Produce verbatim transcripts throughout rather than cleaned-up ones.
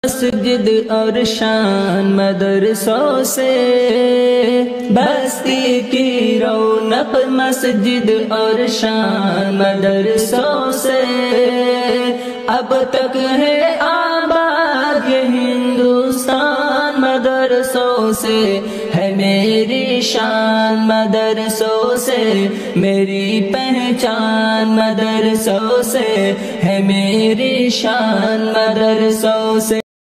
मस्जिद और शान मदरसों से बस्ती की रौनक, मस्जिद और शान मदरसों से अब तक है आबाद ये हिंदुस्तान। मदरसों से है मेरी शान, मदरसों से मेरी पहचान, मदरसों से है मेरी शान, मदरसों से।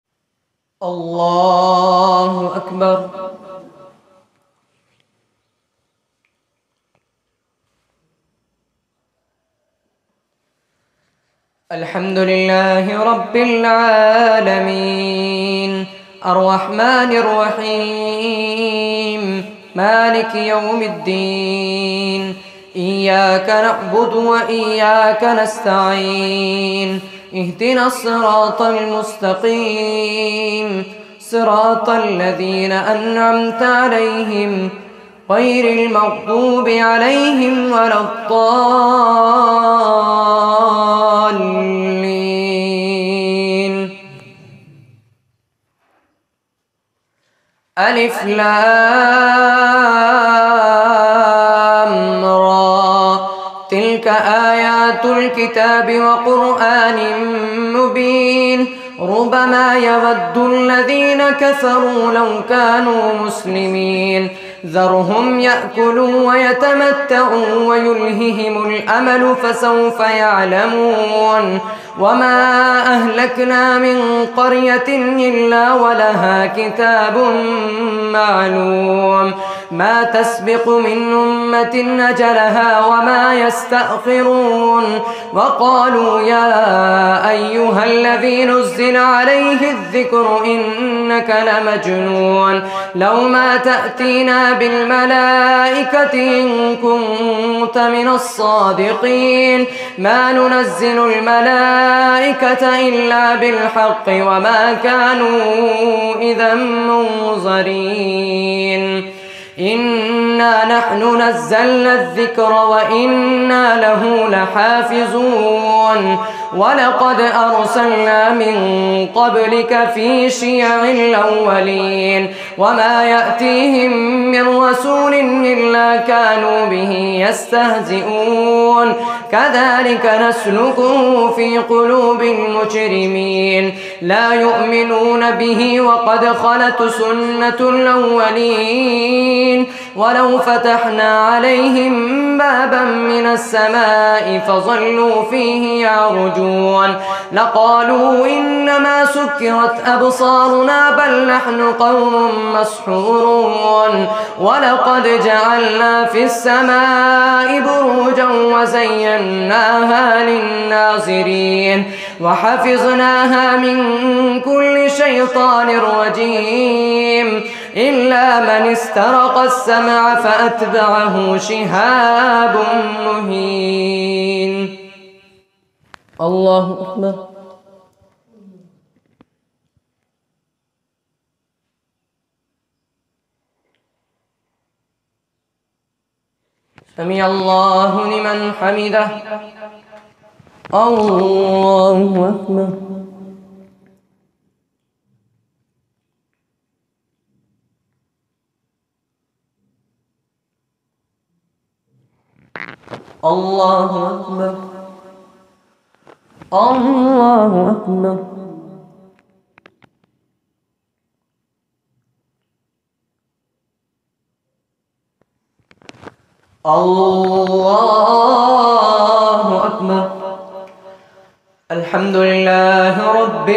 अल्लाहु अकबर। अल्हम्दुलिल्लाहि रब्बिल आलमीन अर्रहमानिर रहीम मालिकि यौमिद्दीन इय्याका नअबुदु व इय्याका नस्तईन इहदिना सिरातल मुस्तकीम सिरातल लज़ीना अन्अमता अलैहिम गैरिल मग़दूबि अलैहिम वलद्दाल्लीन। अलिफ लाम रा तिल्क आयातुल किताबि व क़ुरआनिम मुबीन रुब्बमा यवद्दुल्लज़ीन कफ़रू लौ कानू मुस्लिमीन ذرهم يأكلوا ويتمتعوا ويلههم الأمل فسوف يعلمون وما أهلكنا من قرية إلا ولها كتاب معلوم ما تسبق من أمة أجلها وما يستأخرون وقالوا يا أيها الذي نزل عليه الذكر إنك لمجنون لو ما تأتينا بالملائكة إن كنت من الصادقين ما ننزل الملائكة إلا بالحق وما كانوا إذا منظرين إنا نحن نزلنا الذكر وإنا له لحافظون ولقد أرسلنا من قبلك في شيع الأولين وما يأتيهم من رسول إلا كانوا به يستهزئون كذلك نسلكه في قلوب المجرمين لا يؤمنون به وقد خلت سنة الأولين ولو فتحنا عليهم بابا من السماء فظلوا فيه يعرجون لقالوا إنما سكرت أبصارنا بل نحن قوم مسحورون ولقد جعلنا في السماء بروجا وزيناها للناظرين وحفظناها من كل شيطان رجيم إلا من استرق السمع فأتبعه شهاب مهين. الله أكبر. سمع الله لمن حمده. الله أكبر. الله أكبر. الله أكبر. الله أكبر. الحمد لله رب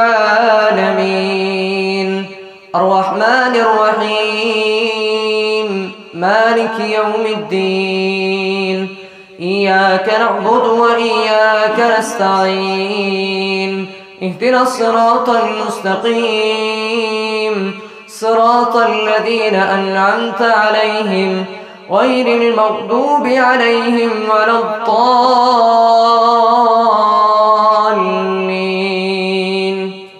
العالمين الرحمن الرحيم مالك يوم الدين إياك نعبد وإياك نستعين اهدنا الصراط المستقيم صراط الذين أنعمت عليهم غير المغضوب عليهم ولا الضالين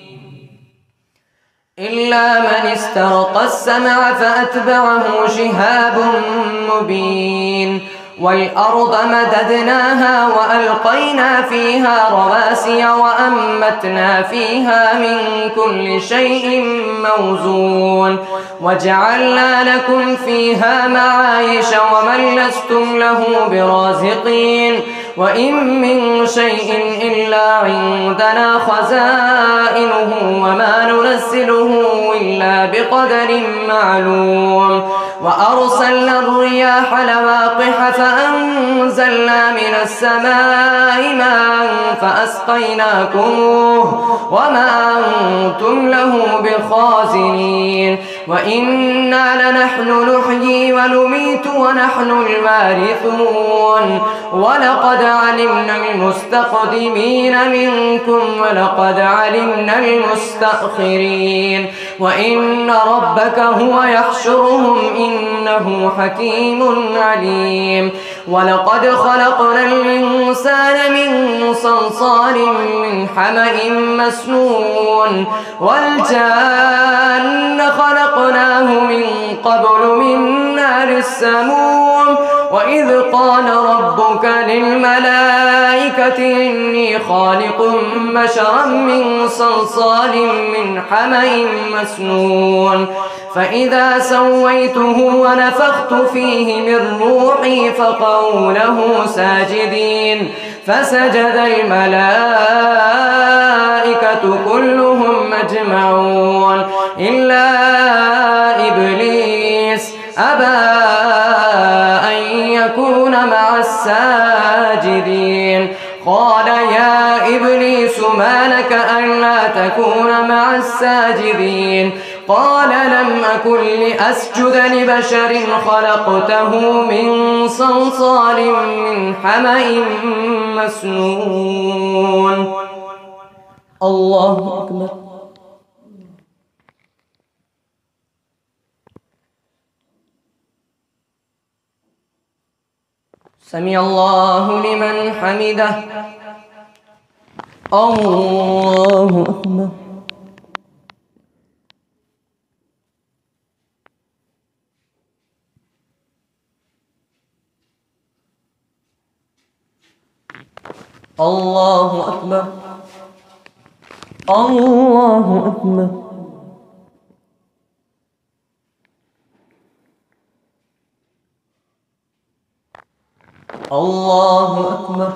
إلا من استرق السمع فأتبعه شهاب مبين والأرض مددناها وألقينا فيها رواسي وأنبتنا فيها من كل شيء موزون وجعلنا لكم فيها معايش ومن لستم له برازقين وإن من شيء إلا عندنا خزائنه وما ننزله إلا بقدر معلوم وأرسلنا الرياح لواقح فأنزلنا من السماء ماء فأسقيناكموه وما أنتم له بخازنين وإنا لنحن نحيي ونميت ونحن الوارثون ولقد علمنا المستقدمين منكم ولقد علمنا المستأخرين وإن ربك هو يحشرهم إنه حكيم عليم ولقد خلقنا الإنسان من صلصال من حمأ مسنون والجان خلقناه من قبل من نار السموم وإذ قال ربك للملائكة إني خالق بشرا من صلصال من حمأ مسنون فإذا سويته ونفخت فيه من روحي فقعوا له ساجدين فسجد الملائكة كلهم أجمعون إلا إبليس أبى أن يكون مع الساجدين قال يا إبليس ما لك ألا تكون مع الساجدين قال لم أكن لأسجد لبشر خلقته من صلصال من حمأ مسنون. الله أكبر. سمع الله لمن حمده. الله أكبر. الله أكبر. الله أكبر. الله أكبر.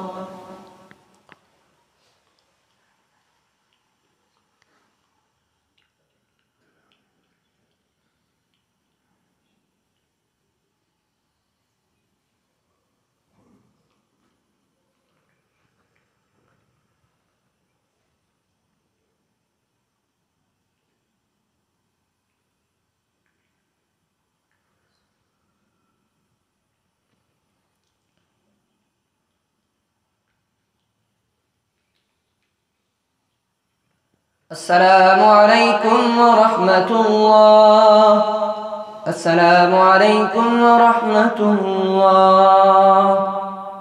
السلام عليكم ورحمة الله. السلام عليكم ورحمة الله.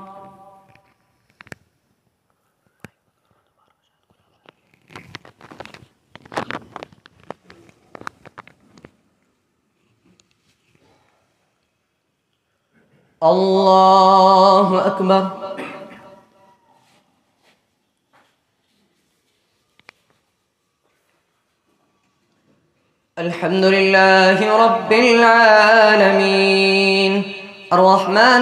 الله أكبر. الحمد لله رب العالمين الرحمن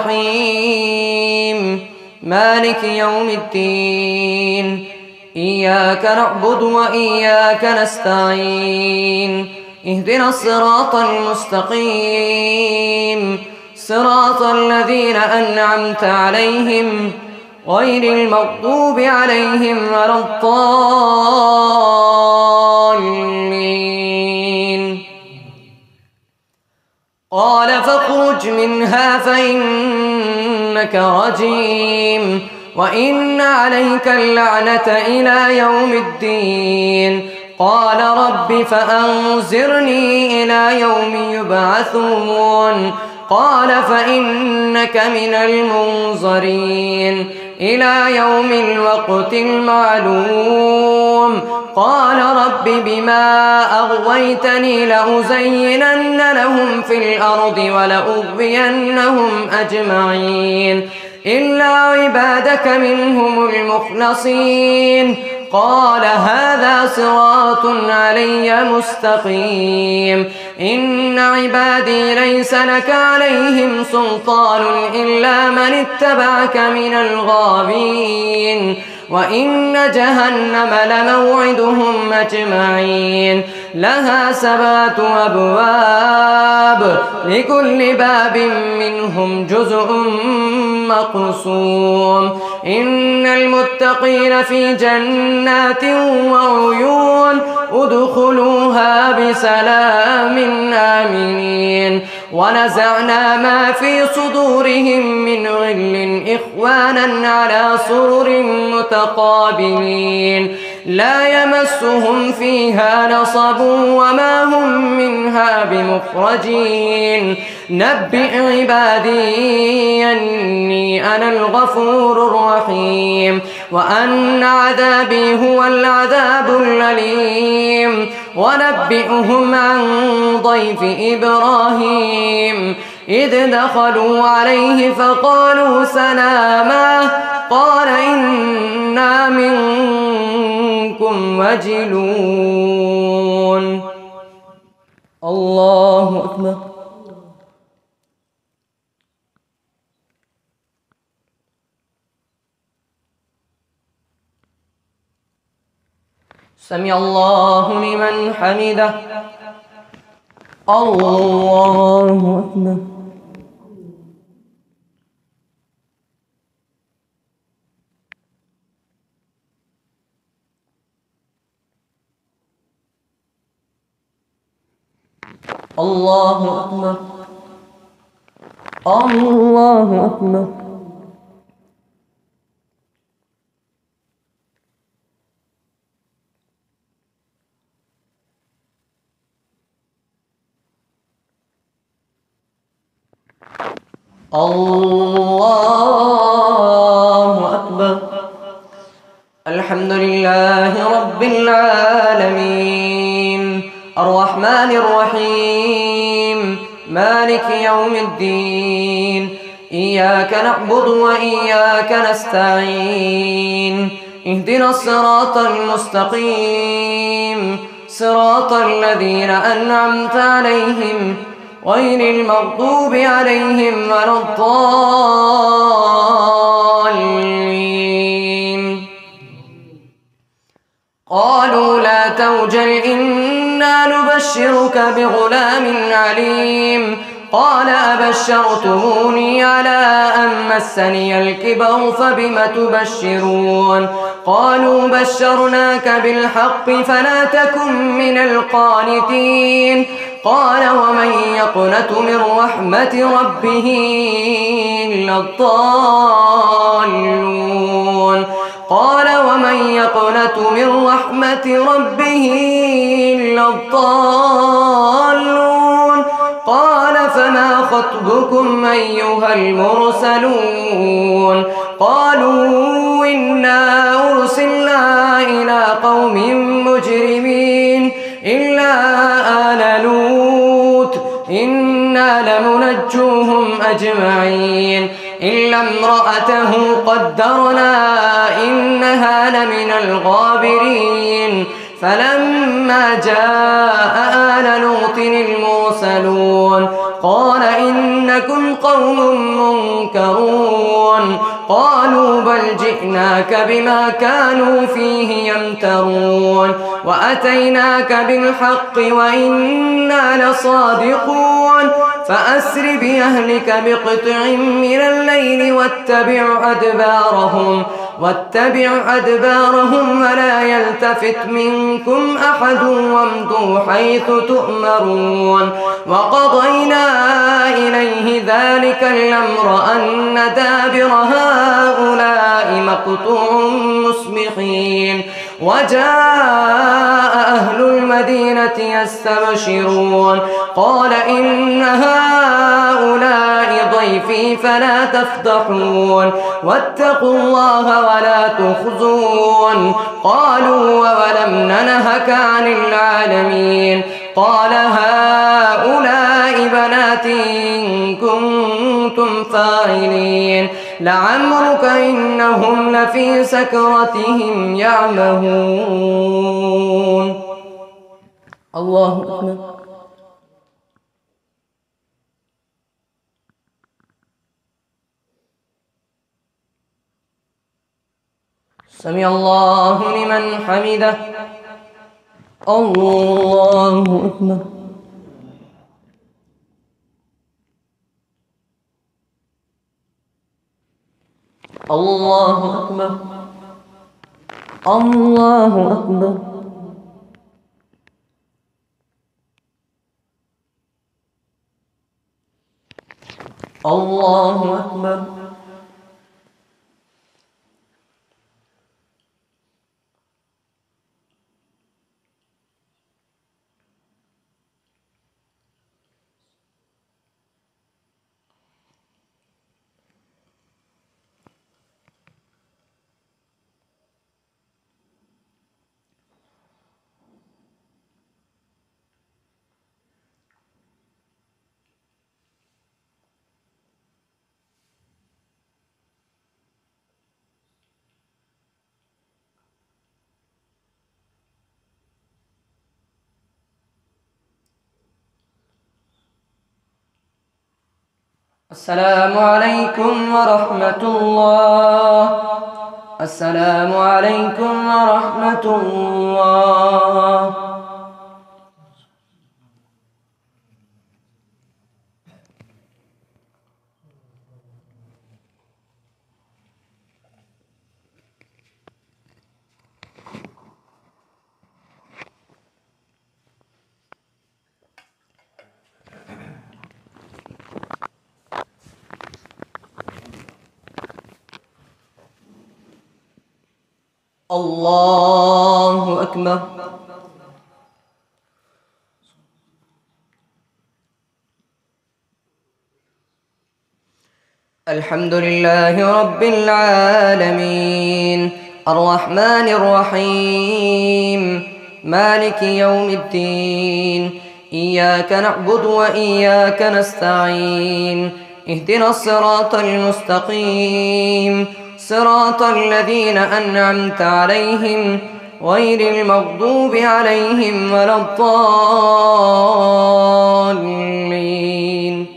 الرحيم مالك يوم الدين إياك نعبد وإياك نستعين اهدنا الصراط المستقيم صراط الذين أنعمت عليهم غير المغضوب عليهم ولا الضالين. قال فاخرج منها فإنك رجيم وإن عليك اللعنة إلى يوم الدين. قال رب فأنظرني إلى يوم يبعثون. قال فإنك من المنظرين إلى يوم الوقت المعلوم. قال رب بما أغويتني لأزينن لهم في الأرض ولأغوينهم أجمعين إلا عبادك منهم المخلصين. قال هذا صراط علي مستقيم. إن عبادي ليس لك عليهم سلطان إلا من اتبعك من الغاوين. وإن جهنم لموعدهم أجمعين لها سبعة أبواب لكل باب منهم جزء مقسوم. إن المتقين في جنات وعيون ادخلوها بسلام آمنين. ونزعنا ما في صدورهم من غل إخوانا على سرر متقابلين لا يمسهم فيها نصب وما هم منها بمخرجين. نبئ عبادي أني أنا الغفور الرحيم وأن عذابي هو العذاب الأليم. ونبئهم عن ضيف إبراهيم إذ دخلوا عليه فقالوا سلاما قال إنا منكم وجلون. الله أكبر. سمع الله لمن حمده. الله أكبر. الله أكبر. الله أكبر. الله أكبر. الحمد لله رب العالمين الرحمن الرحيم مالك يوم الدين. إياك نعبد وإياك نستعين. اهدنا الصراط المستقيم صراط الذين أنعمت عليهم غير المغضوب عليهم ولا الضالين. قالوا لا توجل إنا نبشرك بغلام عليم. قال أبشرتموني على أن مسني الكبر فبم تبشرون. قالوا بشرناك بالحق فلا تكن من القانتين. قال ومن يقنت من رحمة ربه إلا الضالون. قال ومن يقنت من رحمة ربه إلا الضالون. قال فما خطبكم أيها المرسلون. قالوا إنا أرسلنا إلى قوم مجرمين إلا آل لوط إنا لمنجوهم أجمعين إلا امرأته قدرنا إنها لمن الغابرين. فلما جاء آل لوط المرسلون قال إنكم قوم منكرون. قالوا بل جئناك بما كانوا فيه يمترون وأتيناك بالحق وإنا لصادقون. فأسر بأهلك بقطع من الليل واتبع أدبارهم واتبع أدبارهم ولا يلتفت منكم أحد وامضوا حيث تؤمرون. وقضينا إليه ذلك الأمر أن دابر هؤلاء مقطوع مصبحين. وجاء أهل المدينة الجنة يستبشرون قال إن هؤلاء ضيفي فلا تفضحون واتقوا الله ولا تخزون قالوا وولم ننهك عن العالمين قال هؤلاء بناتي إن كنتم فاعلين لعمرك إنهم لفي سكرتهم يعمهون. الله أكبر. سمع الله لمن حمده. الله أكبر. الله أكبر. الله أكبر. الله أكبر. السلام عليكم ورحمة الله. السلام عليكم ورحمة الله. الله أكبر. الحمد لله رب العالمين الرحمن الرحيم مالك يوم الدين إياك نعبد وإياك نستعين اهدنا الصراط المستقيم صراط الذين أنعمت عليهم غير المغضوب عليهم ولا الضالين.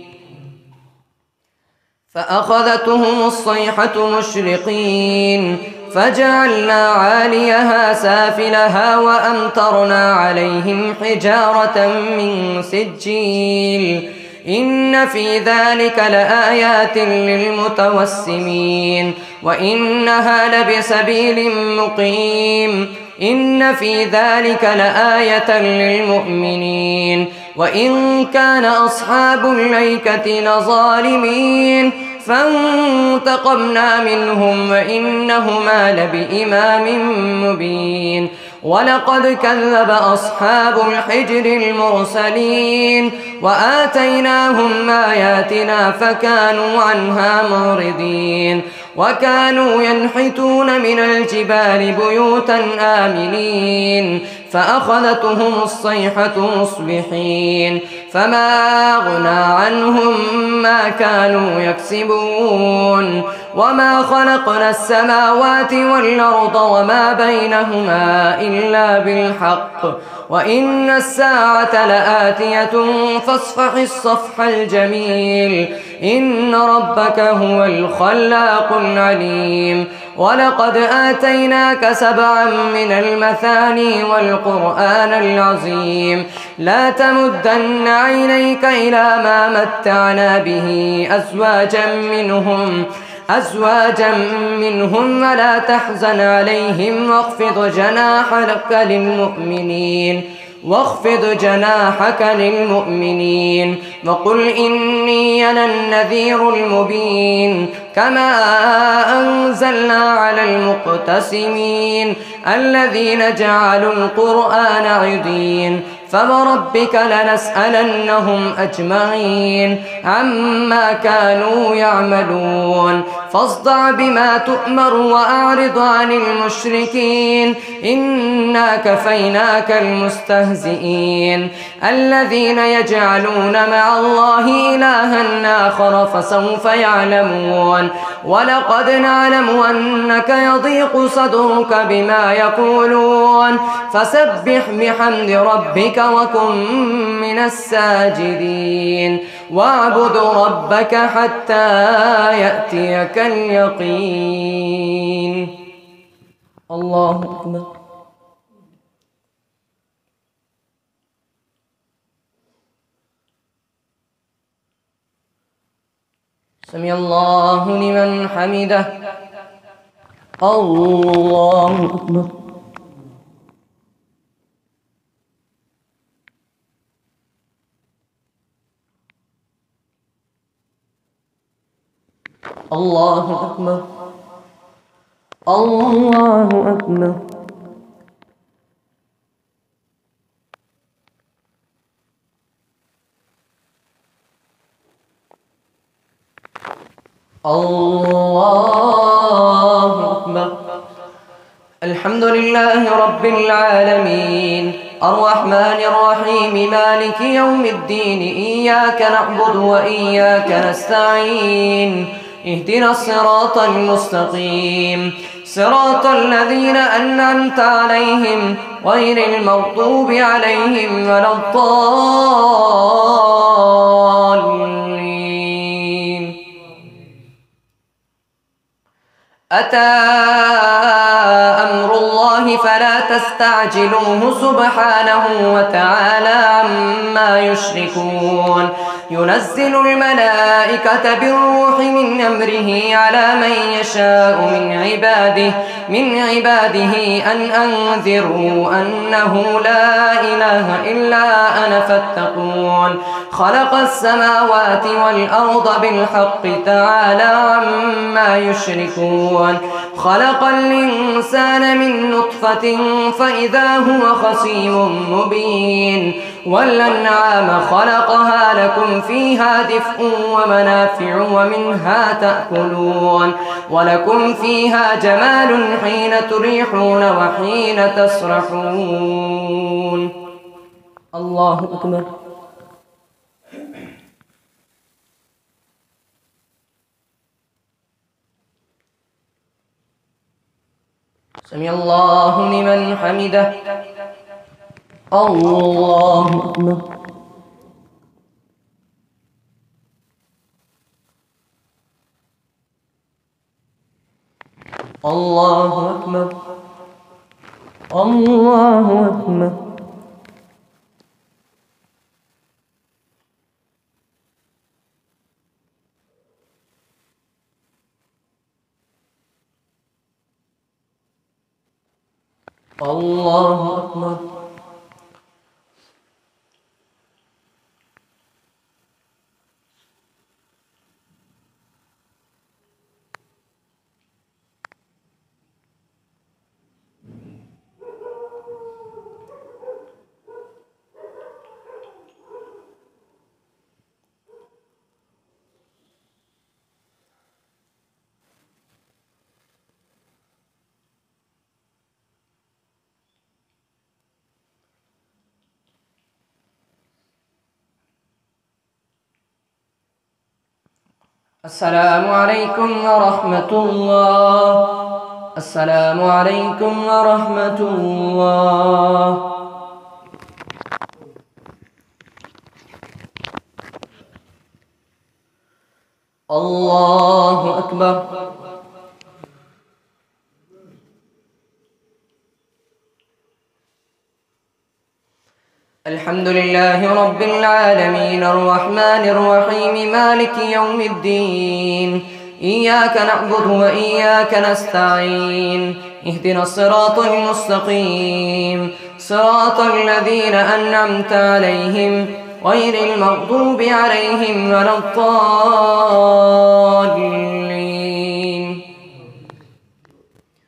فأخذتهم الصيحة مشرقين فجعلنا عاليها سافلها وأمطرنا عليهم حجارة من سجيل إن في ذلك لآيات للمتوسمين وإنها لبسبيل مقيم إن في ذلك لآية للمؤمنين وإن كان أصحاب الأيكة لظالمين فانتقمنا منهم وإنهما لبإمام مبين ولقد كذب أصحاب الحجر المرسلين وآتيناهم آياتنا فكانوا عنها معرضين وكانوا ينحتون من الجبال بيوتا آمنين فأخذتهم الصيحة مصبحين فما أغنى عنهم ما كانوا يكسبون وما خلقنا السماوات والأرض وما بينهما إلا بالحق وإن الساعة لآتية فاصفح الصفح الجميل إن ربك هو الخلاق العليم ولقد آتيناك سبعا من المثاني والقرآن العظيم لا تمدن عينيك إلى ما متعنا به أزواجا منهم أزواجا منهم ولا تحزن عليهم واخفض جناحك للمؤمنين واخفض جناحك للمؤمنين وقل إني أنا النذير المبين كما أنزلنا على المقتسمين الذين جعلوا القرآن عضين فوربك لنسألنهم أجمعين عما كانوا يعملون فاصدع بما تؤمر وأعرض عن المشركين إنا كفيناك المستهزئين الذين يجعلون مع الله إلها آخر فسوف يعلمون ولقد نعلم أنك يضيق صدرك بما يقولون فسبح بحمد ربك وكن من الساجدين واعبد ربك حتى يأتيك اليقين. الله أكبر. سمع الله لمن حمده. الله أكبر. الله أكبر. الله أكبر. الله أكبر. الحمد لله رب العالمين الرحمن الرحيم مالك يوم الدين إياك نعبد وإياك نستعين اهدنا الصراط المستقيم صراط الذين أنعمت عليهم غير المغضوب عليهم ولا الضالين. أتى أمر الله فلا تستعجلوه سبحانه وتعالى عما يشركون ينزل الملائكة بالروح من أمره على من يشاء من عباده من عباده أن أنذروا أنه لا إله إلا أنا فاتقون خلق السماوات والأرض بالحق تعالى عما يشركون خلق الإنسان من نطفة فإذا هو خصيم مبين والأنعام خلقها لكم فيها دفء ومنافع ومنها تأكلون ولكم فيها جمال حين تريحون وحين تسرحون. الله أكبر. سمع الله لمن حمده. الله أكبر. الله أكبر. الله أكبر. الله أكبر. السلام عليكم ورحمة الله. السلام عليكم ورحمة الله. الله أكبر. الحمد لله رب العالمين الرحمن الرحيم مالك يوم الدين إياك نعبد وإياك نستعين اهدنا الصراط المستقيم صراط الذين أنعمت عليهم غير المغضوب عليهم ولا الضالين.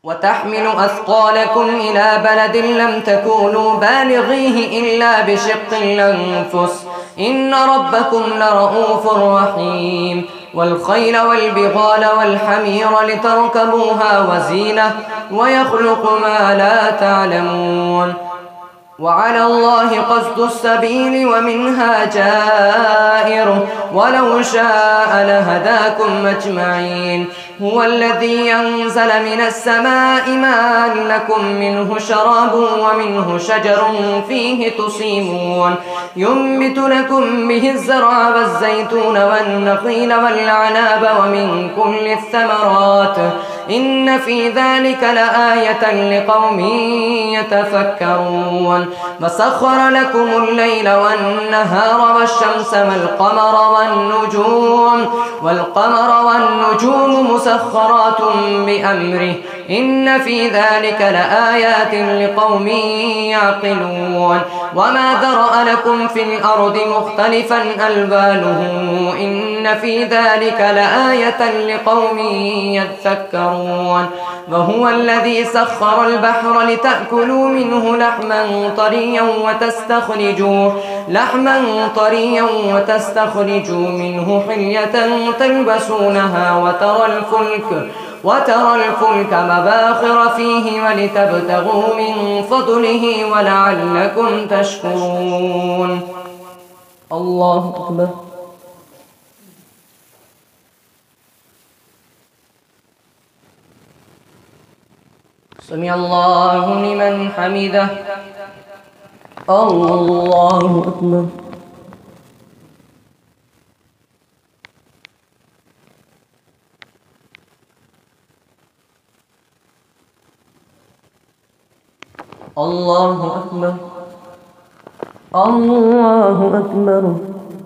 وتحمل أثقالكم إلى بلد لم تكونوا بالغيه إلا بشق الأنفس إن ربكم لرؤوف رحيم والخيل والبغال والحمير لتركبوها وزينة ويخلق ما لا تعلمون وعلى الله قصد السبيل ومنها جائر ولو شاء لهداكم أجمعين هو الذي ينزل من السماء ماء لكم منه شراب ومنه شجر فيه تصيمون ينبت لكم به الزرع والزيتون والنخيل والعناب ومن كل الثمرات إن في ذلك لآية لقوم يتفكرون وسخر لكم الليل والنهار والشمس والقمر والنجوم والقمر والنجوم مسخرات بأمره إن في ذلك لآيات لقوم يعقلون وما ذرأ لكم في الأرض مختلفا ألوانه إن في ذلك لآية لقوم يذكرون وهو الذي سخر البحر لتأكلوا منه لحما طريا وتستخرجوا لحما طريا وتستخرجوا منه حلية تلبسونها وترى الفلك وترى الفلك مباخر فيه ولتبتغوا من فضله ولعلكم تشكرون الله أكبر سمع الله لمن حمده الله أكبر الله أكبر الله أكبر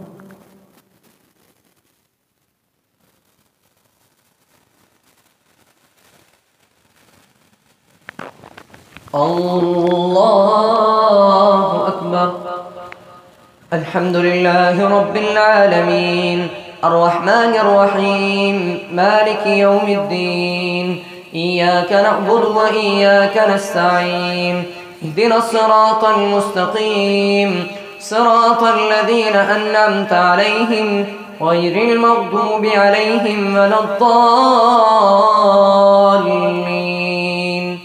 الله أكبر الحمد لله رب العالمين الرحمن الرحيم مالك يوم الدين إياك نعبد وإياك نستعين اهدنا الصراط المستقيم صراط الذين أنعمت عليهم غير المغضوب عليهم ولا الضالين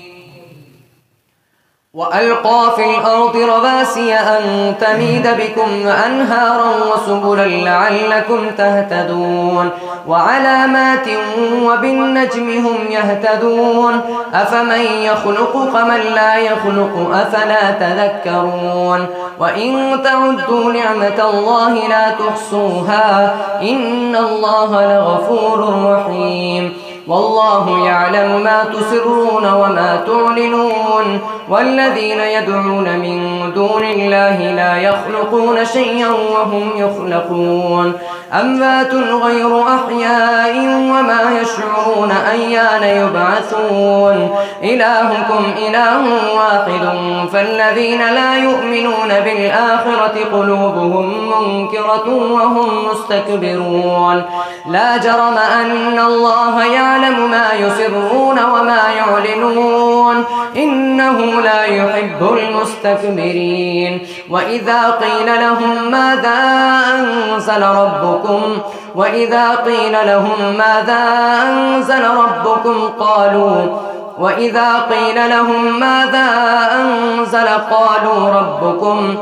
وألقى في الأرض رواسي أن تميد بكم وأنهارا وسبلا لعلكم تهتدون وعلامات وبالنجم هم يهتدون أفمن يخلق كمن لا يخلق أفلا تذكرون وإن تعدوا نعمة الله لا تحصوها إن الله لغفور رحيم والله يعلم ما تسرون وما تعلنون والذين يدعون من دون الله لا يخلقون شيئا وهم يخلقون أموات غير أحياء وما يشعرون أيان يبعثون إلهكم إله واحد فالذين لا يؤمنون بالآخرة قلوبهم منكرة وهم مستكبرون لا جرم أن الله يعلم ما يسرون وما يعلنون إنه لا يحب المستكبرين وإذا قيل لهم ماذا أنزل ربكم وإذا قيل لهم ماذا أنزل ربكم قالوا وإذا قيل لهم ماذا أنزل قالوا ربكم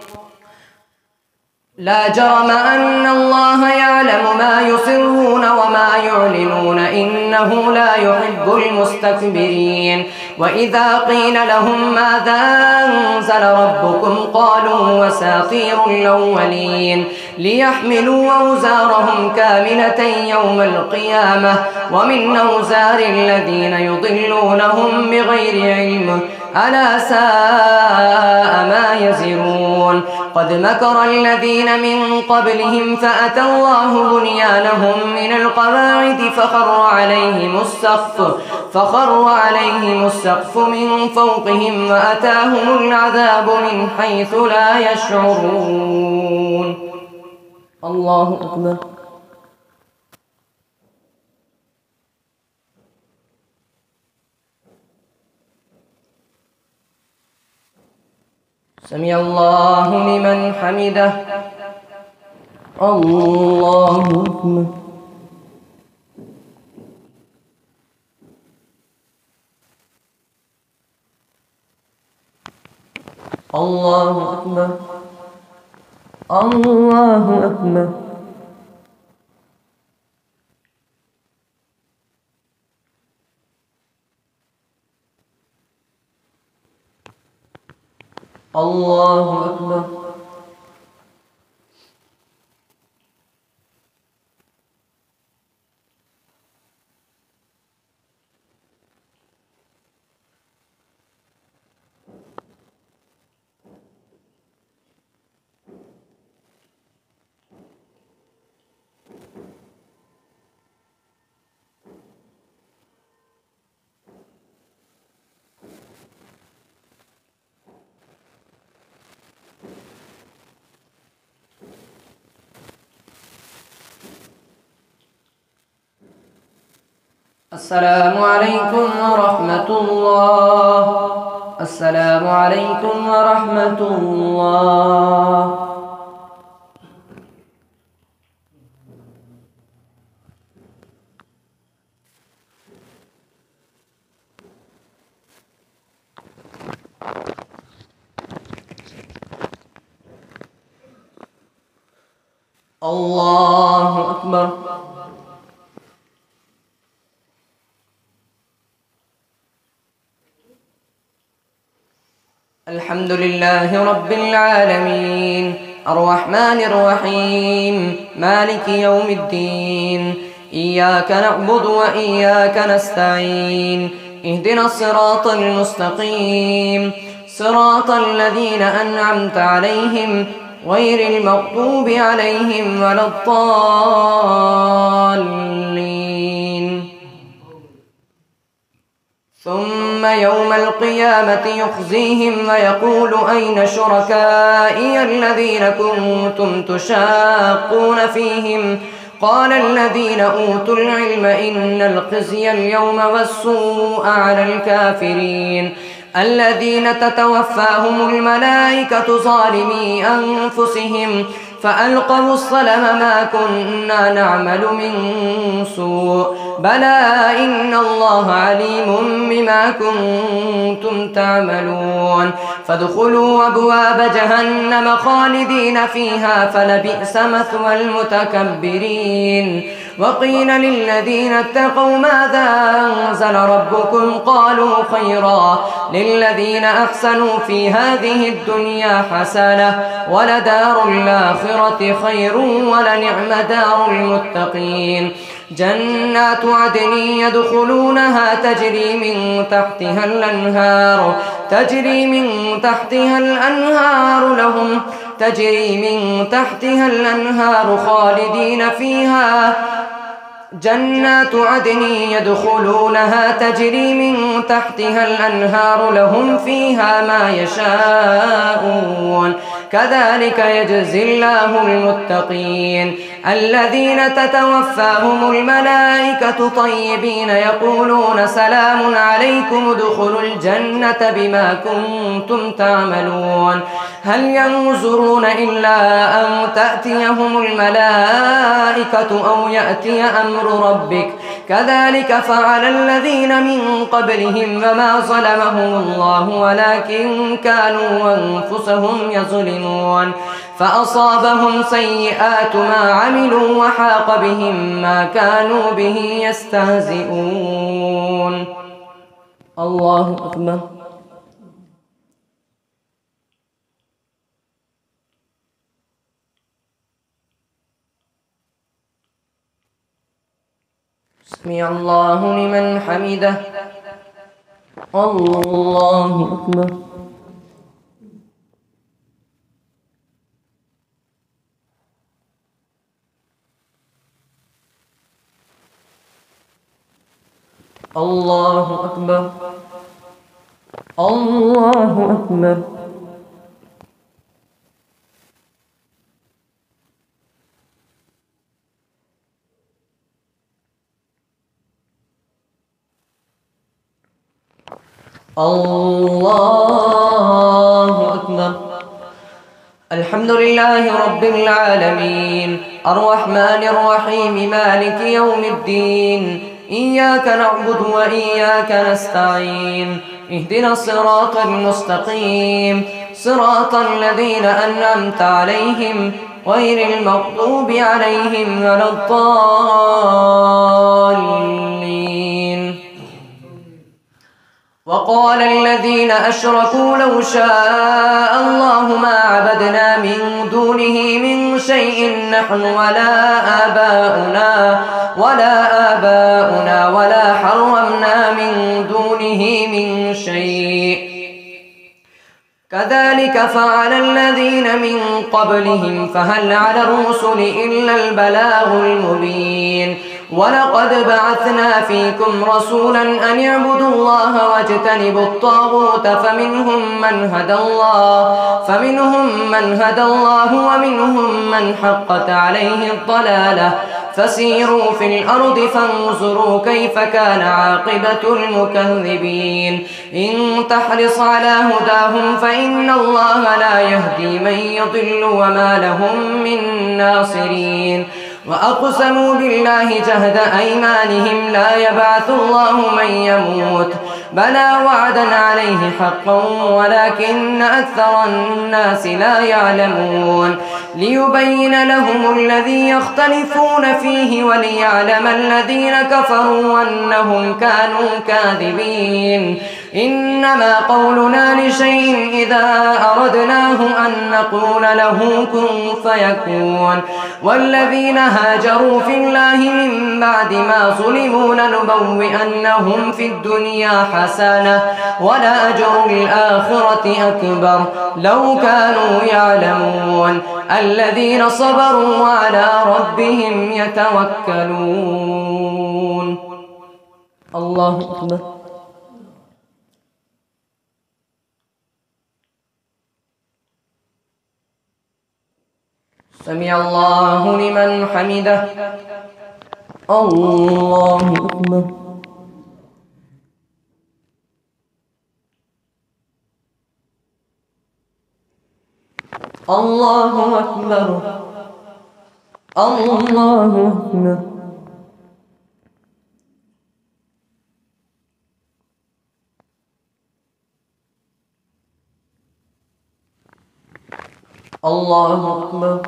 لا جرم أن الله يعلم ما يسرون وما يعلنون إنه لا يحب المستكبرين وإذا قيل لهم ماذا أنزل ربكم قالوا وساطير الأولين ليحملوا أوزارهم كاملة يوم القيامة ومن أوزار الذين يضلونهم بغير علم ألا ساء ما يزرون قد مكر الذين من قبلهم فأتى الله بنيانهم من القواعد فخر عليهم السقف فخر عليهم السقف من فوقهم وأتاهم العذاب من حيث لا يشعرون الله أكبر سمع الله لمن حمده. الله أكبر. الله أكبر. الله أكبر. الله أكبر. السلام عليكم ورحمة الله. السلام عليكم ورحمة الله. الله أكبر. الحمد لله رب العالمين الرحمن الرحيم مالك يوم الدين إياك نعبد وإياك نستعين اهدنا الصراط المستقيم صراط الذين أنعمت عليهم غير المغضوب عليهم ولا الضالين. ثم يوم القيامة يخزيهم ويقول أين شركائي الذين كنتم تشاقون فيهم قال الذين أوتوا العلم إن الخزي اليوم والسوء على الكافرين الذين تتوفاهم الملائكة ظالمي أنفسهم فألقوا الصلم ما كنا نعمل من سوء بلى إن الله عليم بما كنتم تعملون فادخلوا أبواب جهنم خالدين فيها فلبئس مثوى المتكبرين. وقيل للذين اتقوا ماذا أنزل ربكم قالوا خيرا للذين أحسنوا في هذه الدنيا حسنة ولدار الآخرة خير ولنعم دار المتقين. جنات عدن يدخلونها تجري من تحتها الأنهار تجري من تحتها الأنهار لهم تجري من تحتها الأنهار خالدين فيها جنات عدن يدخلونها تجري من تحتها الأنهار لهم فيها ما يشاءون كذلك يجزي الله المتقين الذين تتوفاهم الملائكة طيبين يقولون سلام عليكم ادخلوا الجنة بما كنتم تعملون. هل ينظرون إلا أن تأتيهم الملائكة أو يأتي أمر ربك كذلك فعل الذين من قبلهم وما ظلمهم الله ولكن كانوا أنفسهم يظلمون فأصابهم سيئات ما عملوا وحاق بهم ما كانوا به يستهزئون. الله أكبر. سمع الله لمن حمده. الله أكبر. الله أكبر. الله أكبر. الله أكبر. الحمد لله رب العالمين الرحمن الرحيم مالك يوم الدين إياك نعبد وإياك نستعين اهدنا الصراط المستقيم صراط الذين أنعمت عليهم غير المغضوب عليهم ولا الضالين. وقال الذين أشركوا لو شاء الله ما عبدنا من دونه من شيء نحن ولا آباؤنا ولا آباؤنا ولا حرمنا من دونه من شيء كذلك فعل الذين من قبلهم فهل على الرسل إلا البلاغ المبين. ولقد بعثنا فيكم رسولا أن اعبدوا الله واجتنبوا الطاغوت فمنهم من هدى الله فمنهم من هدى الله ومنهم من حقت عليه الضلالة فسيروا في الأرض فانظروا كيف كان عاقبة المكذبين. إن تحرص على هداهم فإن الله لا يهدي من يضل وما لهم من ناصرين. وأقسموا بالله جهد أيمانهم لا يبعث الله من يموت بلى وعدا عليه حقا ولكن أكثر الناس لا يعلمون. ليبين لهم الذي يختلفون فيه وليعلم الذين كفروا أنهم كانوا كاذبين. إنما قولنا لشيء إذا أردناه أن نقول له كن فيكون. والذين هاجروا في الله من بعد ما ظلموا لنبوئنهم في الدنيا حسنة ولأجر الآخرة أكبر لو كانوا يعلمون. الذين صبروا وعلى ربهم يتوكلون. الله أكبر. سمع الله لمن حمده. الله أكبر. الله أكبر. الله أكبر. الله أكبر.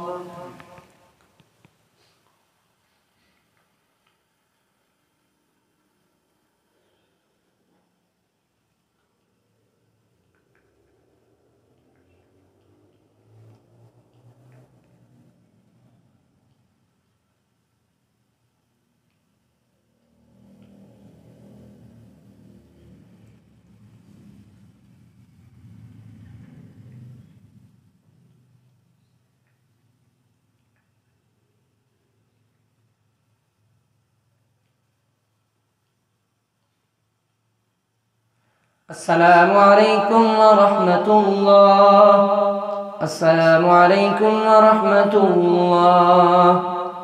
السلام عليكم ورحمة الله. السلام عليكم ورحمة الله.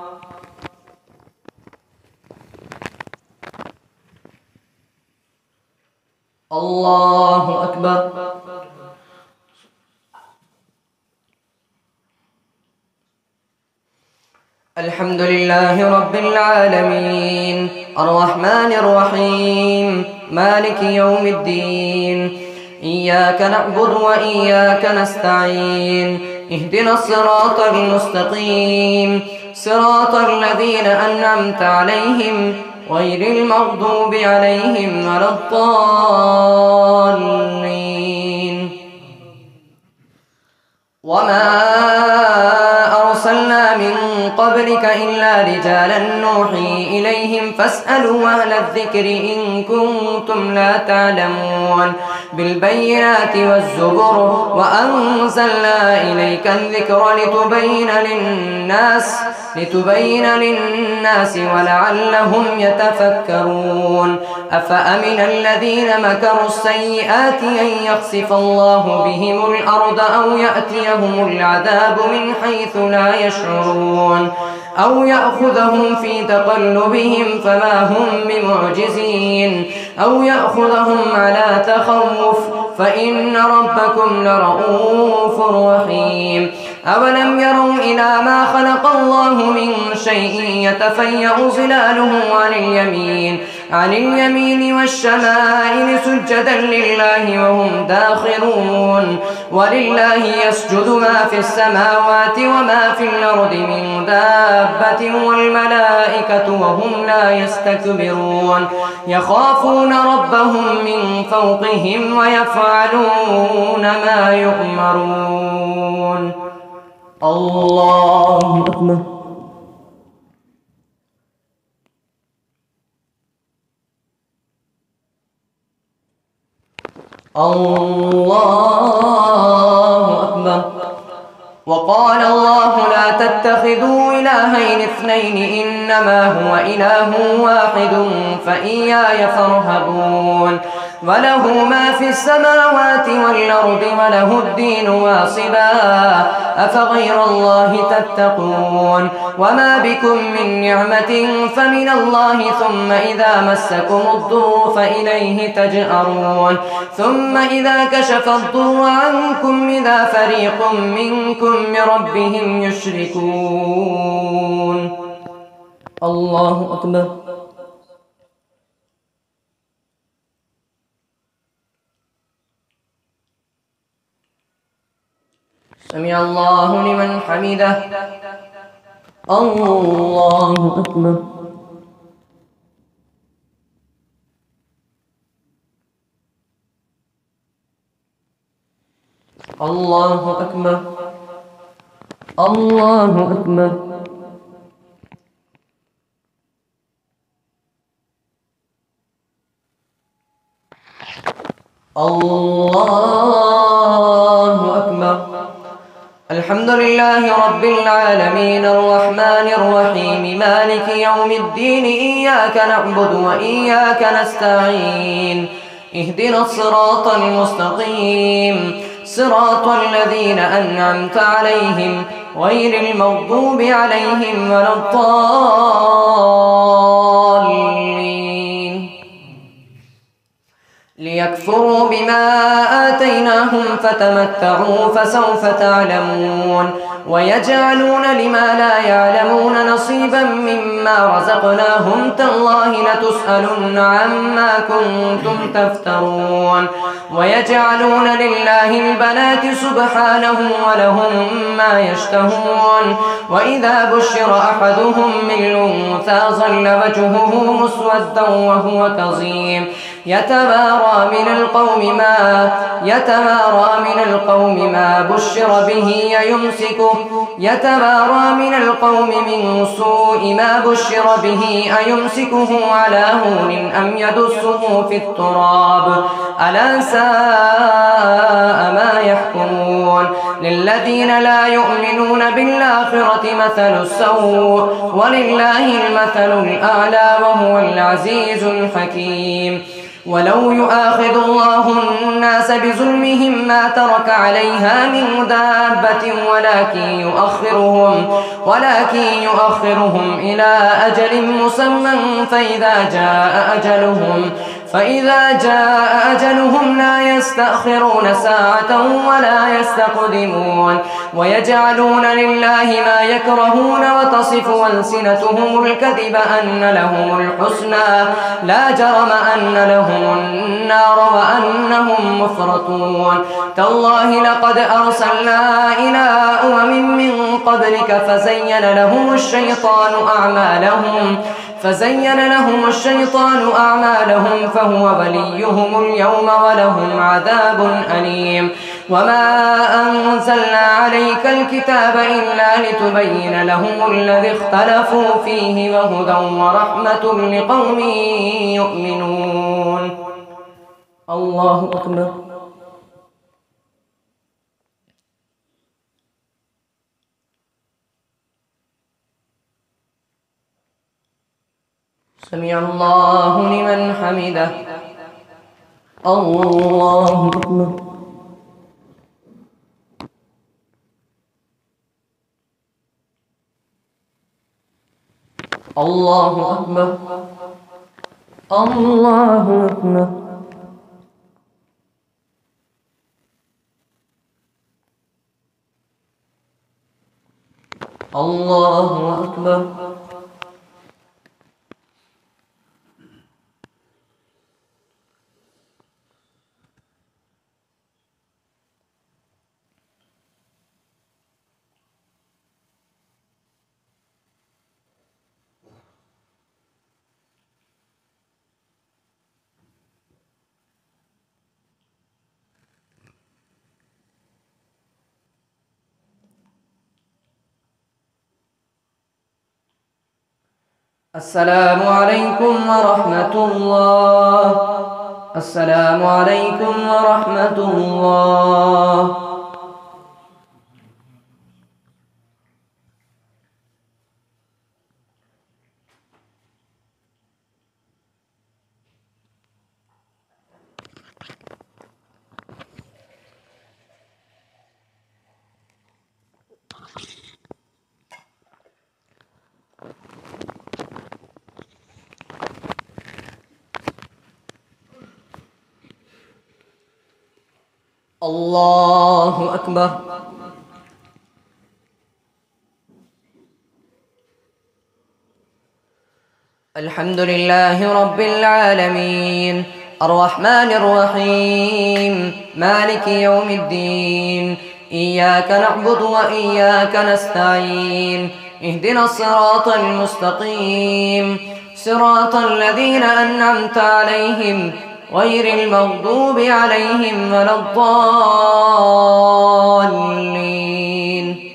الله أكبر. الحمد لله رب العالمين الرحمن الرحيم مالك يوم الدين إياك نعبد وإياك نستعين اهدنا الصراط المستقيم صراط الذين أنعمت عليهم غير المغضوب عليهم ولا الضالين. وما أرسلنا من قبلك إلا رجالا نوحي إليهم فاسألوا أهل الذكر إن كنتم لا تعلمون. بالبينات والزبر وأنزلنا إليك الذكر لتبين للناس لتبين للناس ولعلهم يتفكرون. أفأمن الذين مكروا السيئات أن يخسف الله بهم الأرض أو يأتيهم العذاب من حيث لا يشعرون. يعملون أو يأخذهم في تقلبهم فما هم بمعجزين أو يأخذهم على تخوف فإن ربكم لرؤوف رحيم أولم يروا إلى ما خلق الله من شيء يتفيأ ظلاله عن اليمين عن اليمين والشمائل سجدا لله وهم داخرون ولله يسجد ما في السماوات وما في الأرض من دابة والملائكة وهم لا يستكبرون يخافون ربهم من فوقهم ويفعلون ما يؤمرون. الله أكبر. الله أكبر. وقال الله لا تتخذوا إلهين اثنين إنما هو إله واحد فإياي فارهبون وله ما في السماوات والأرض وله الدين واصبا أفغير الله تتقون وما بكم من نعمة فمن الله ثم إذا مسكم الضر فإليه تجأرون ثم إذا كشف الضر عنكم إذا فريق منكم بربهم يشركون. الله أكبر. سمع الله لمن حمده. الله أكبر. الله أكبر. الله أكبر. الله أكبر. الحمد لله رب العالمين الرحمن الرحيم مالك يوم الدين إياك نعبد وإياك نستعين اهدنا الصراط المستقيم صراط الذين أنعمت عليهم غير المغضوب عليهم ولا الضالين ليكفروا بما آتيناهم فتمتعوا فسوف تعلمون ويجعلون لما لا يعلمون نصيبا مما رزقناهم تالله لتسألن عما كنتم تفترون ويجعلون لله البنات سبحانه ولهم ما يشتهون وإذا بشر أحدهم بالأنثى ظل وجهه مسودا وهو كظيم يتبارى من القوم ما يتبارى من القوم ما بشر به أيمسكه يتبارى من القوم من سوء ما بشر به أيمسكه على هون أم يدسه في التراب ألا ساء ما يحكمون للذين لا يؤمنون بالآخرة مثل السوء ولله المثل الأعلى وهو العزيز الحكيم ولو يؤاخذ الله الناس بظلمهم ما ترك عليها من دابة ولكن يؤخرهم ولكن يؤخرهم إلى أجل مسمى فإذا جاء أجلهم فإذا جاء أجلهم لا يستأخرون ساعة ولا يستقدمون ويجعلون لله ما يكرهون وتصف ألسنتهم الكذب أن لهم الحسنى لا جرم أن لهم النار وأنهم مفرطون تالله لقد أرسلنا إلى أمم من قبلك فزين لهم الشيطان أعمالهم فزين لهم الشيطان أعمالهم فهو وليهم اليوم ولهم عذاب أليم وما أنزلنا عليك الكتاب إلا لتبين لهم الذي اختلفوا فيه وهدى ورحمة لقوم يؤمنون. الله أكبر. سمع الله لمن حمده. الله أكبر. الله أكبر. الله أكبر. الله أكبر. السلام عليكم ورحمة الله. السلام عليكم ورحمة الله. الله أكبر. الحمد لله رب العالمين الرحمن الرحيم مالك يوم الدين إياك نعبد وإياك نستعين اهدنا الصراط المستقيم صراط الذين أنعمت عليهم غير المغضوب عليهم ولا الضالين.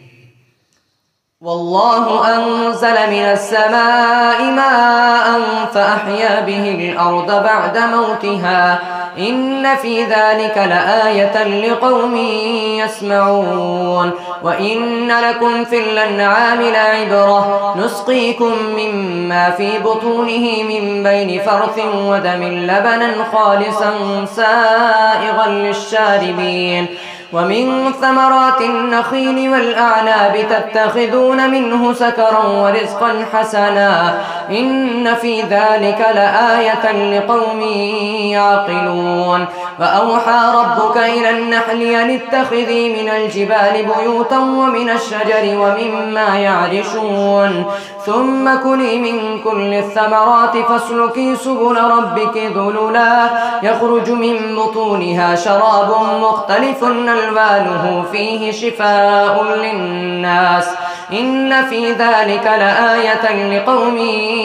والله أنزل من السماء ماء فأحيا به الأرض بعد موتها إن في ذلك لآية لقوم يسمعون. وإن لكم في الأنعام لعبرة نسقيكم مما في بطونه من بين فرث ودم لبنا خالصا سائغا للشاربين ومن ثمرات النخيل والأعناب تتخذون منه سكرا ورزقا حسنا إن في ذلك لآية لقوم يعقلون. وأوحى ربك إلى النحل أن اتخذي من الجبال بيوتا ومن الشجر ومما يعرشون ثم كلي من كل الثمرات فاسلكي سبل ربك ذللا يخرج من بطونها شراب مختلف ألوانه فيه شفاء للناس إن في ذلك لآية لقوم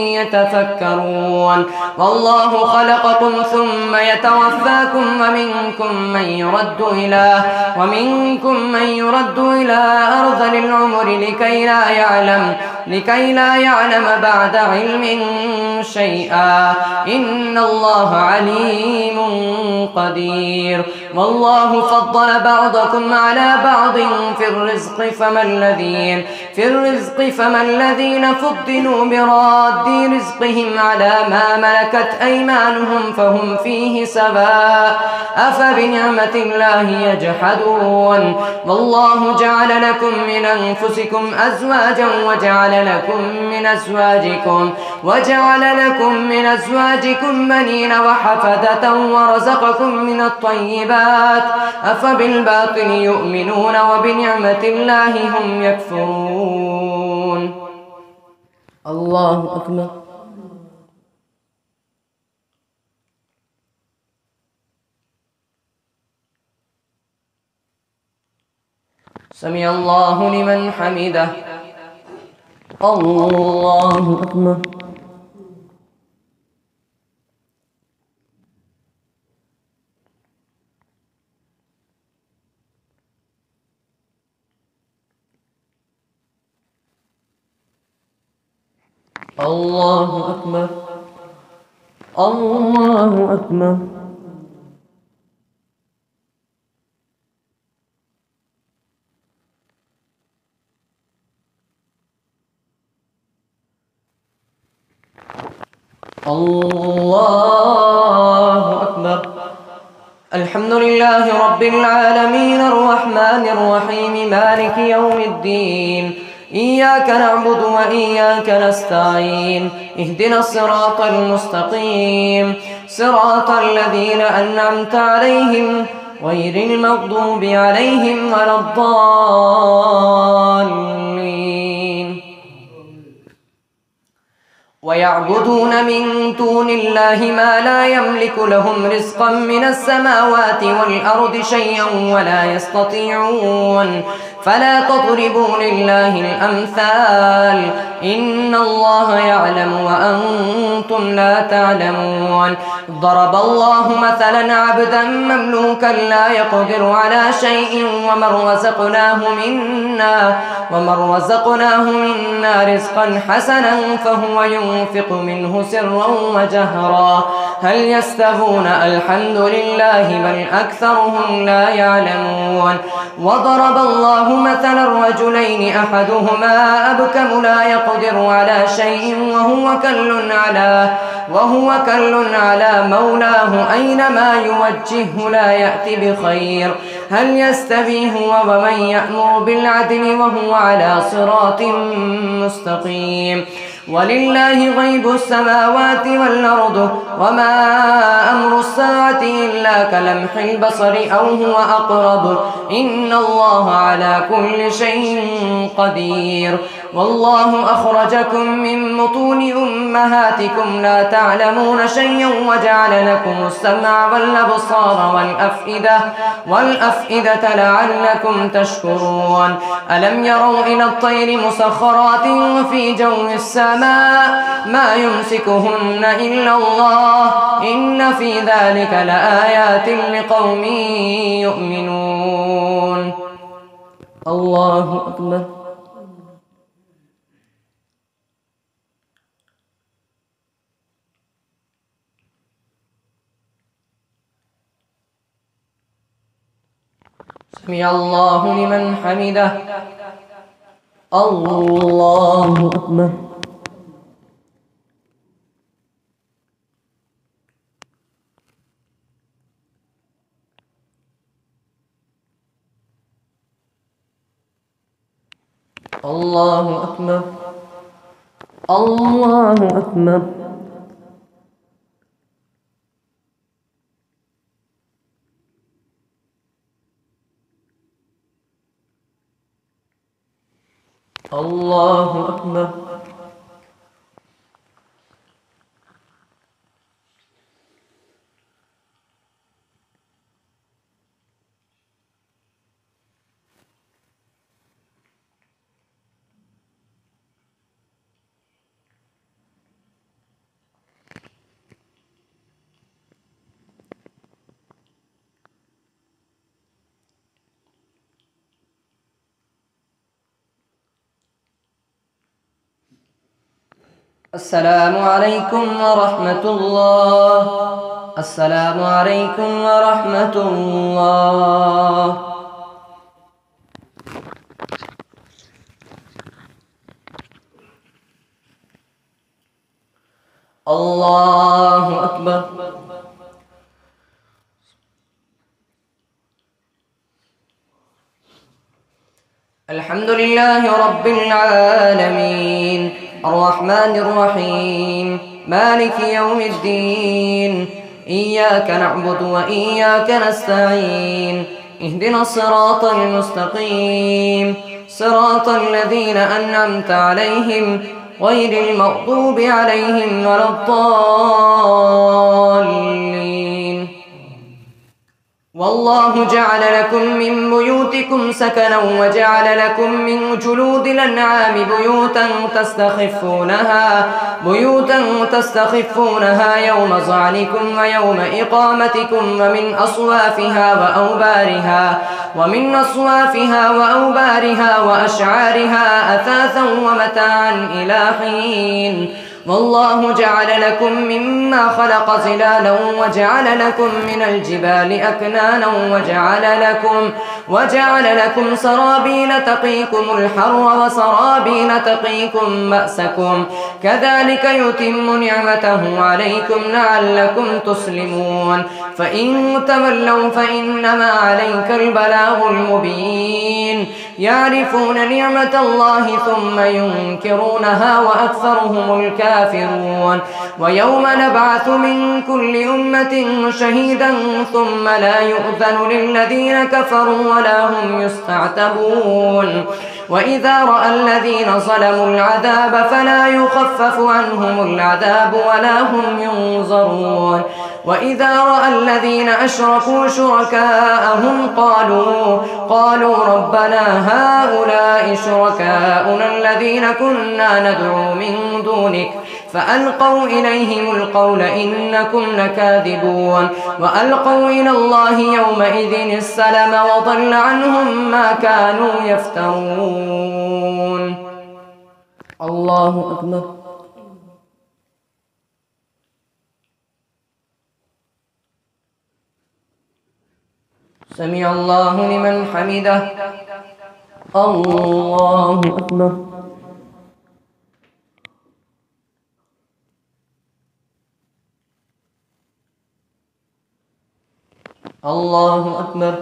يتفكرون. والله خلقكم ثم يتوفاكم ومنكم من يرد إلى ومنكم من يرد إلى أرذل العمر لكي لا يعلم لكي لا يعلم بعد علم شيئا إن الله عليم قدير. والله فضل بعضكم على بعض في الرزق فما الذين في الرزق فما الذين فضلوا براد رزقهم على ما ملكت أيمانهم فهم فيه سواء أفبنعمة الله يجحدون. والله جعل لكم من أنفسكم أزواجا وجعل لكم من أزواجكم وجعل لكم من أزواجكم بنين وحفدة ورزقكم من الطيبات أفبالباطل يؤمنون وبنعمة الله هم يكفرون. الله أكبر. سمع الله لمن حمده. الله أكبر. الله أكبر. الله أكبر. الله أكبر. الحمد لله رب العالمين الرحمن الرحيم مالك يوم الدين إياك نعبد وإياك نستعين اهدنا الصراط المستقيم صراط الذين أنعمت عليهم غير المغضوب عليهم ولا الضالين. ويعبدون من دون الله ما لا يملك لهم رزقا من السماوات والأرض شيئا ولا يستطيعون فلا تضربوا لله الأمثال إن الله يعلم وأنتم لا تعلمون. ضرب الله مثلا عبدا مملوكا لا يقدر على شيء ومن رزقناه منا ومن رزقناه منا رزقا حسنا فهو ينفق منه سرا وجهرا هل يستوون الحمد لله بل أكثرهم لا يعلمون. وضرب الله مثلا رجلين أحدهما أبكم لا يقدر على شيء وهو كل على وهو كل على مولاه أينما يوجهه لا يأتي بخير هل يستوي هو ومن يأمر بالعدل وهو على صراط مستقيم. ولله غيب السماوات والأرض وما أمر الساعة إلا كلمح البصر أو هو أقرب إن الله على كل شيء قدير. والله أخرجكم من بطون أمهاتكم لا تعلمون شيئا وجعل لكم السمع والأبصار والأفئدة والأفئدة لعلكم تشكرون. ألم يروا إلى الطير مسخرات في جو السماء ما يمسكهن إلا الله إن في ذلك لآيات لقوم يؤمنون. الله أكبر. سمع الله لمن حمده. الله أكبر. الله أكبر. الله أكبر. الله أكبر. السلام عليكم ورحمة الله. السلام عليكم ورحمة الله. الله أكبر. الحمد لله رب العالمين الرحمن الرحيم مالك يوم الدين إياك نعبد وإياك نستعين اهدنا الصراط المستقيم صراط الذين أنعمت عليهم غير المغضوب عليهم ولا الضالين. والله جعل لكم من بيوتكم سكنا وجعل لكم من جلود الأنعام بيوتا تستخفونها بيوتا تستخفونها يوم ظعنكم ويوم إقامتكم ومن أصوافها وأوبارها ومن أصوافها وأوبارها وأشعارها أثاثا ومتاعا إلى حين. والله جعل لكم مما خلق ظلالا وجعل لكم من الجبال أكنانا وجعل لكم وجعل لكم سرابيل تقيكم الحر وسرابيل تقيكم بأسكم كذلك يتم نعمته عليكم لعلكم تسلمون. فإن تولوا فإنما عليك البلاغ المبين. يعرفون نعمة الله ثم ينكرونها وأكثرهم الكافرون ويوم نبعث من كل أمة شهيدا ثم لا يؤذن للذين كفروا ولا هم يستعتبون وإذا رأى الذين ظلموا العذاب فلا يخفف عنهم العذاب ولا هم ينظرون وإذا رأى الذين أشركوا شركاءهم قالوا قالوا ربنا هؤلاء شركاؤنا الذين كنا ندعو من دونك فألقوا إليهم القول إنكم لكاذبون وألقوا إلى الله يومئذ السلم وضل عنهم ما كانوا يفترون. الله أكبر. سمع الله لمن حمده. الله أكبر. الله أكبر.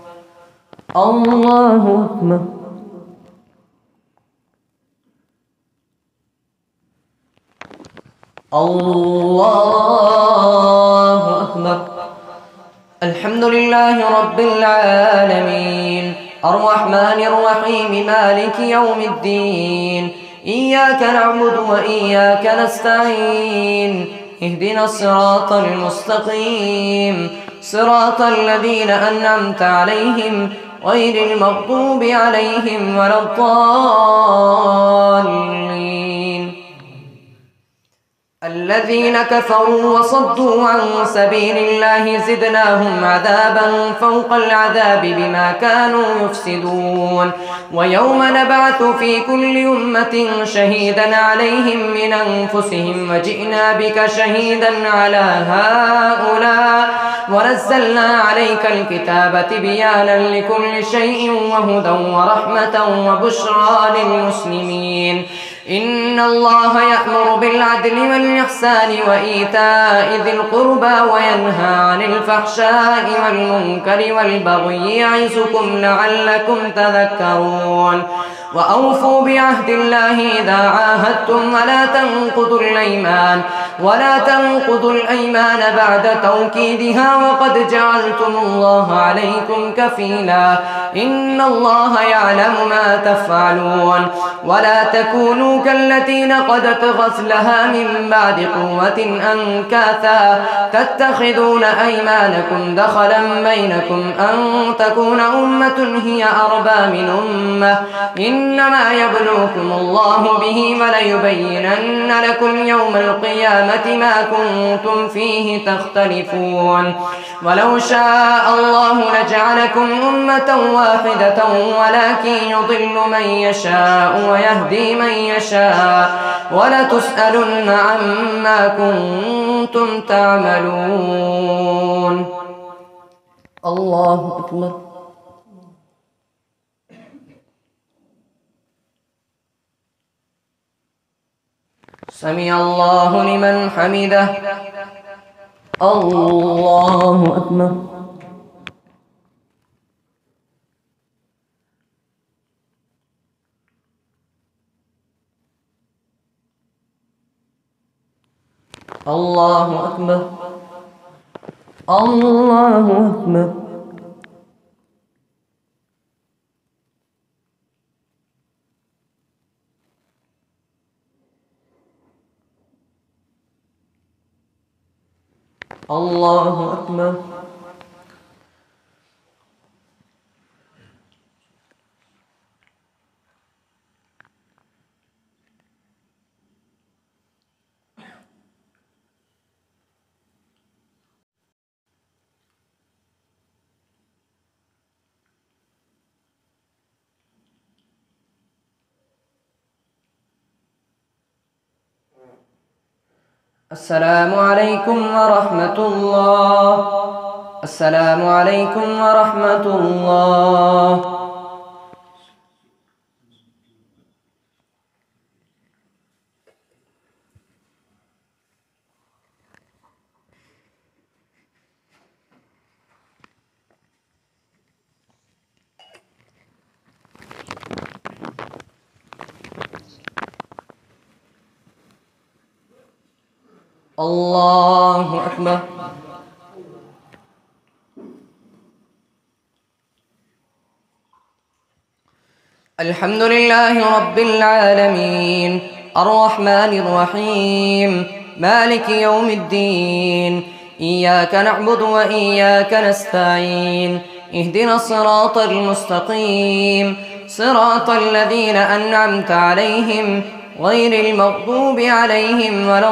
الله أكبر. الله أكبر. الحمد لله رب العالمين الرحمن الرحيم مالك يوم الدين إياك نعبد وإياك نستعين اهدنا الصراط المستقيم صراط الذين أنعمت عليهم غير المغضوب عليهم ولا الضالين. الذين كفروا وصدوا عن سبيل الله زدناهم عذابا فوق العذاب بما كانوا يفسدون ويوم نبعث في كل أمة شهيدا عليهم من أنفسهم وجئنا بك شهيدا على هؤلاء ونزلنا عليك الكتاب تبيانا لكل شيء وهدى ورحمة وبشرى للمسلمين. إن الله يأمر بالعدل والإحسان وإيتاء ذي القربى وينهى عن الفحشاء والمنكر والبغي يعظكم لعلكم تذكرون. وأوفوا بعهد الله إذا عاهدتم ولا تنقضوا الأيمان ولا تنقضوا الأيمان بعد توكيدها وقد جعلتم الله عليكم كفيلا إن الله يعلم ما تفعلون. ولا تكونوا كالتي نقضت غزلها من بعد قوة أنكاثا تتخذون أيمانكم دخلا بينكم أن تكون أمة هي أربى من أمة إنما يبلوكم الله به وليبينن لكم يوم القيامة ما كنتم فيه تختلفون. ولو شاء الله لجعلكم أمة واحدة ولكن يضل من يشاء ويهدي من يشاء ولتسألن عما كنتم تعملون. الله أكبر. سمع الله لمن حمده. الله أكبر. الله أكبر. الله أكبر. الله أكبر. السلام عليكم ورحمة الله. السلام عليكم ورحمة الله. الله أكبر. الحمد لله رب العالمين الرحمن الرحيم مالك يوم الدين إياك نعبد وإياك نستعين اهدنا الصراط المستقيم صراط الذين أنعمت عليهم غير المغضوب عليهم ولا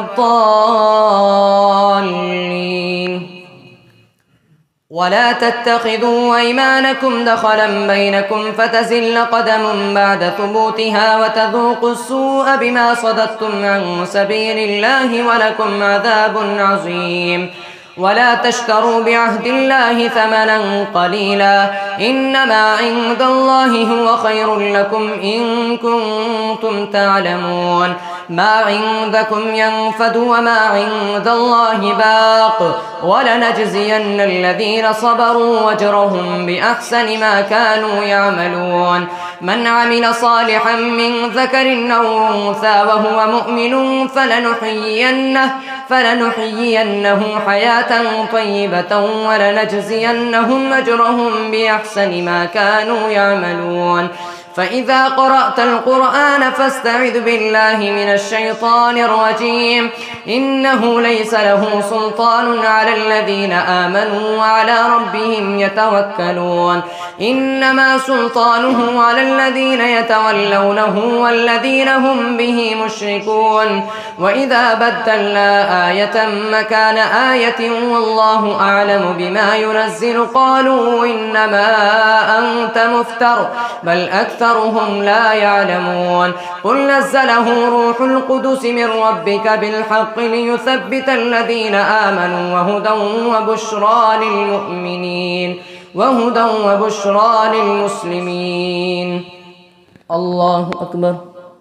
الضالين. ولا تتخذوا أيمانكم دخلا بينكم فتزل قدم بعد ثبوتها وتذوقوا السوء بما صددتم عن سبيل الله ولكم عذاب عظيم. ولا تشتروا بعهد الله ثمنا قليلا إنما عند الله هو خير لكم إن كنتم تعلمون. ما عندكم ينفد وما عند الله باق ولنجزين الذين صبروا وأجرهم بأحسن ما كانوا يعملون. من عمل صالحا من ذكر أو أنثى وهو مؤمن فلنحيينه فلنحيينه حياة طيبة ولنجزينهم أجرهم بأحسن ما كانوا يعملون. فإذا قرأت القرآن فاستعذ بالله من الشيطان الرجيم إنه ليس له سلطان على الذين آمنوا وعلى ربهم يتوكلون. إنما سلطانه على الذين يتولونه والذين هم به مشركون. وإذا بدلنا آية مكان آية والله أعلم بما ينزل قالوا إنما أنت مفتر بل أكثرهم لا يعلمون. قل نزله روح القدس من ربك بالحق ليثبت الذين آمنوا وهدى وبشرى للمؤمنين وهدى وبشرى للمسلمين. الله أكبر.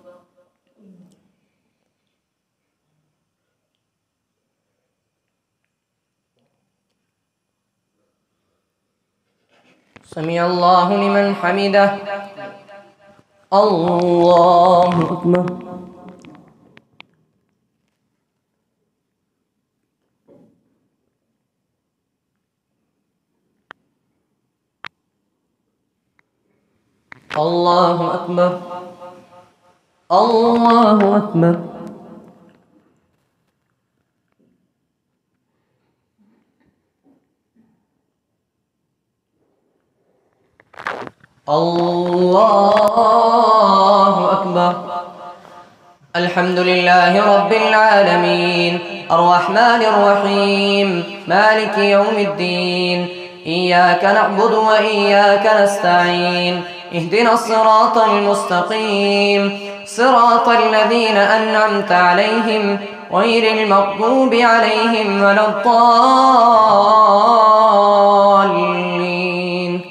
سمع الله لمن حمده. الله أكبر. الله أكبر. الله أكبر. الله أكبر. الحمد لله رب العالمين الرحمن الرحيم مالك يوم الدين إياك نعبد وإياك نستعين اهدنا الصراط المستقيم صراط الذين أنعمت عليهم غير المغضوب عليهم ولا الضالين.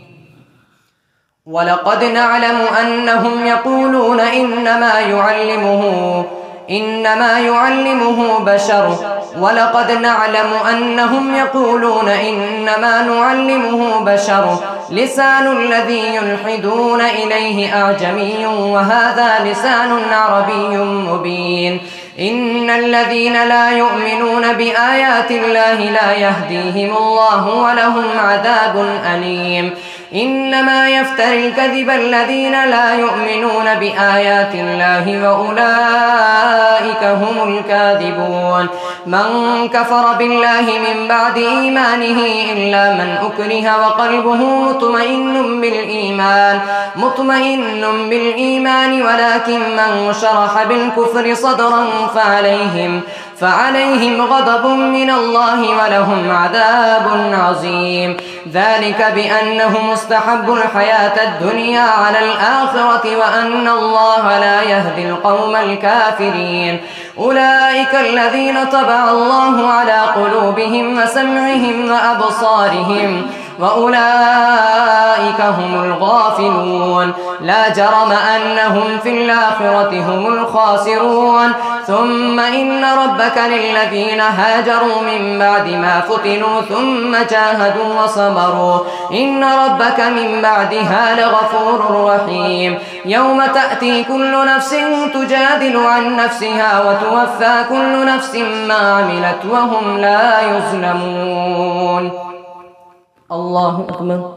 ولقد نعلم أنهم يقولون إنما يعلمه إنما يعلمه بشر ولقد نعلم أنهم يقولون إنما نعلمه بشر لسان الذي يلحدون إليه أعجمي وهذا لسان عربي مبين. إن الذين لا يؤمنون بآيات الله لا يهديهم الله ولهم عذاب أليم. إنما يفتري الكذب الذين لا يؤمنون بآيات الله وأولئك هم الكاذبون. من كفر بالله من بعد إيمانه إلا من أكره وقلبه مطمئن بالإيمان مطمئن بالإيمان ولكن من شرح بالكفر صدرا فعليهم فعليهم غضب من الله ولهم عذاب عظيم. ذلك بأنهم استحبوا الحياة الدنيا على الآخرة وأن الله لا يهدي القوم الكافرين. أولئك الذين طبع الله على قلوبهم وسمعهم وأبصارهم وأولئك هم الغافلون لا جرم أنهم في الآخرة هم الخاسرون ثم إن ربك للذين هاجروا من بعد ما فتنوا ثم جاهدوا وصبروا إن ربك من بعدها لغفور رحيم يوم تأتي كل نفس تجادل عن نفسها وتوفى كل نفس ما عملت وهم لا يظلمون. الله أكبر.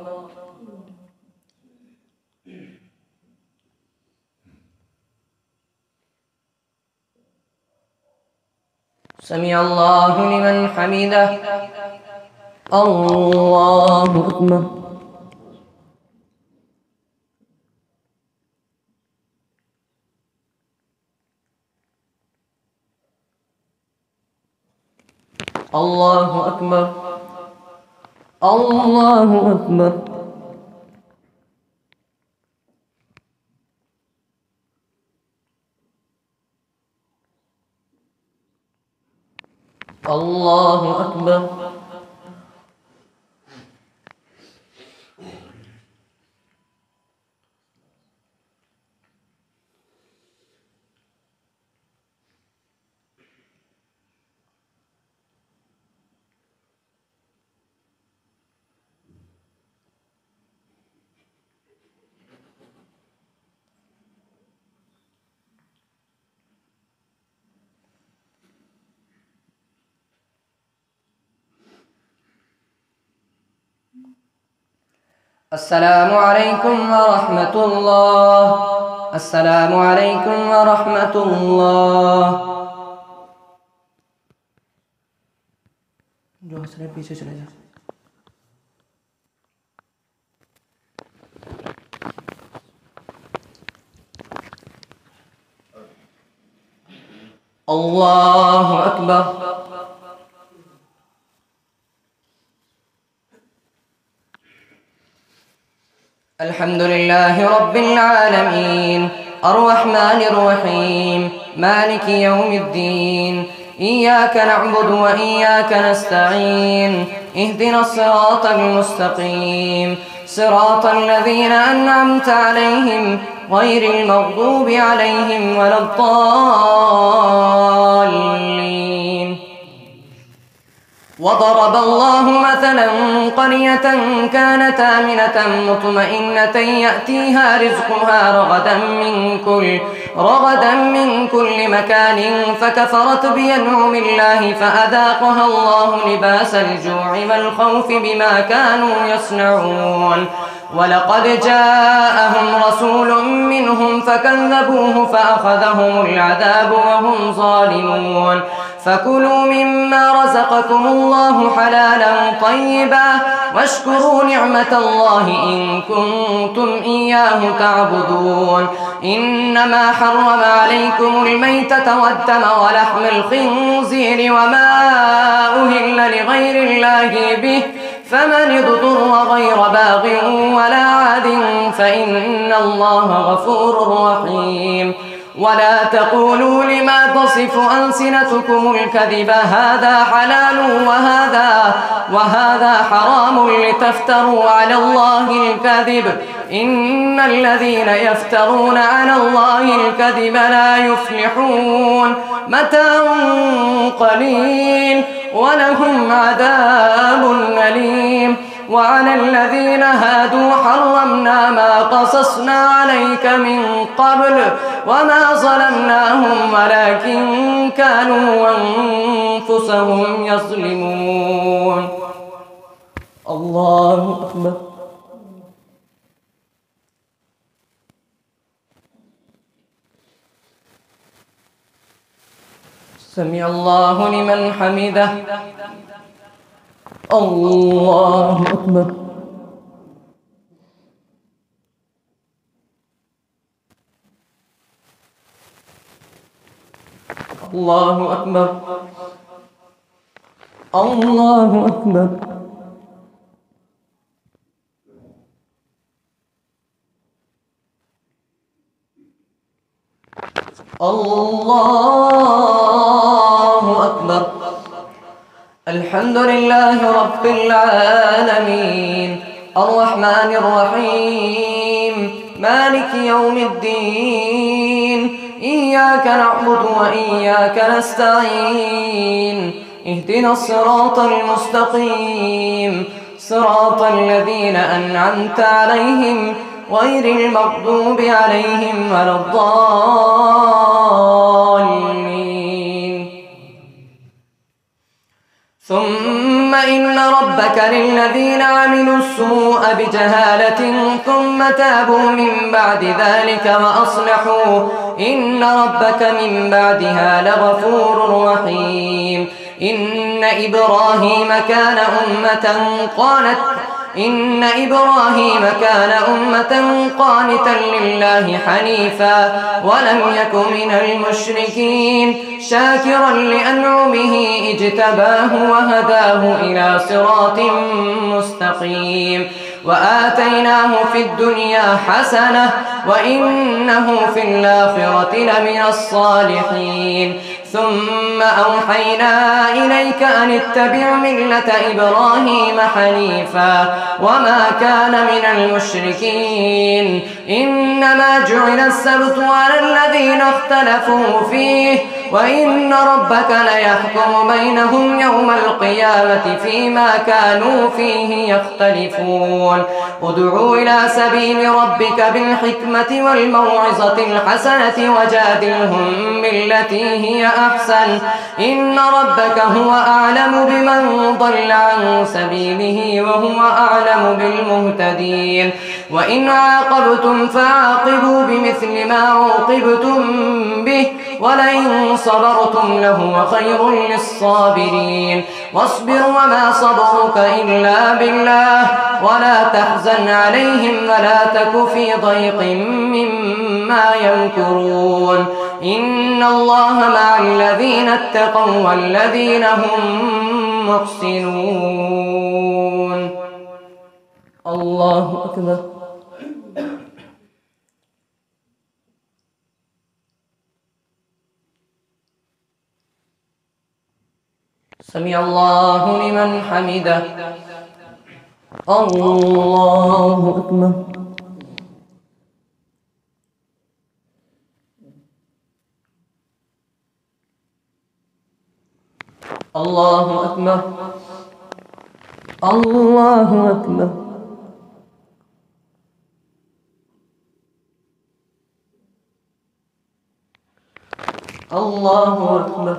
سمع الله لمن حمده. الله أكبر. الله أكبر. الله أكبر. الله أكبر. السلام عليكم ورحمة الله. السلام عليكم ورحمة الله. जो हंस रहे पीछे चले जाओ. الله أكبر. الحمد لله رب العالمين الرحمن الرحيم مالك يوم الدين إياك نعبد وإياك نستعين اهدنا الصراط المستقيم صراط الذين أنعمت عليهم غير المغضوب عليهم ولا الضالين. وضرب الله مثلا قرية كانت آمنة مطمئنة يأتيها رزقها رغدا من كل رغدا من كل مكان فكفرت بأنعم الله فأذاقها الله لباس الجوع والخوف بما كانوا يصنعون. ولقد جاءهم رسول منهم فكذبوه فأخذهم العذاب وهم ظالمون. فكلوا مما رزقكم الله حلالا طيبا واشكروا نعمة الله إن كنتم إياه تعبدون. إنما حرم عليكم الميتة والدم ولحم الخنزير وما أهل لغير الله به فمن اضطر غير باغ ولا عاد فإن الله غفور رحيم. ولا تقولوا لما تصف ألسنتكم الكذب هذا حلال وهذا وهذا حرام لتفتروا على الله الكذب إن الذين يفترون على الله الكذب لا يفلحون. متاع قليل ولهم عذاب أليم. وعلى الذين هادوا حرمنا ما قصصنا عليك من قبل وما ظلمناهم ولكن كانوا أنفسهم يظلمون. الله أكبر. سمع الله لمن حمده. الله أكبر. الله أكبر. الله أكبر. الله أكبر. الحمد لله رب العالمين الرحمن الرحيم مالك يوم الدين إياك نعبد وإياك نستعين اهدنا الصراط المستقيم صراط الذين أنعمت عليهم غير المغضوب عليهم ولا الضالين. ثم إن ربك للذين عملوا السوء بجهالة ثم تابوا من بعد ذلك وأصلحوا إن ربك من بعدها لغفور رحيم. إن إبراهيم كان أمة قانت إن إبراهيم كان أمة قانتا لله حنيفا ولم يك من المشركين شاكرا لأنعمه اجتباه وهداه إلى صراط مستقيم. وآتيناه في الدنيا حسنة وإنه في الآخرة لمن الصالحين. ثم أوحينا إليك أن اتبع ملة إبراهيم حنيفا وما كان من المشركين. إنما جعل السبت على الذين اختلفوا فيه وإن ربك ليحكم بينهم يوم القيامة فيما كانوا فيه يختلفون. ادعوا إلى سبيل ربك بالحكمة والموعظة الحسنة وجادلهم بالتي هي أحسن إن ربك هو أعلم بمن ضل عن سبيله وهو أعلم بالمهتدين. وإن عاقبتم فعاقبوا بمثل ما عوقبتم به ولئن صبرتم لهو خير للصابرين. واصبر وما صبرك إلا بالله ولا تحزن عليهم ولا تك في ضيق مما يمكرون. إن الله مع الذين اتقوا والذين هم محسنون. الله أكبر. سمع الله لمن حمده. الله أكبر. الله أكبر. الله أكبر. الله أكبر.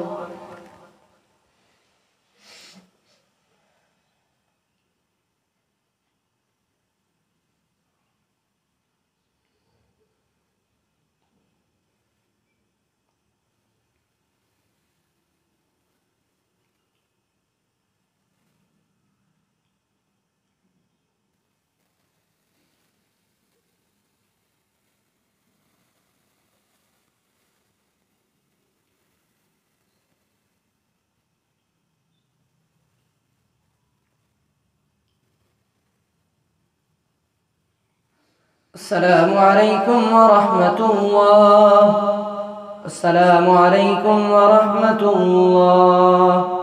السلام عليكم ورحمة الله. السلام عليكم ورحمة الله.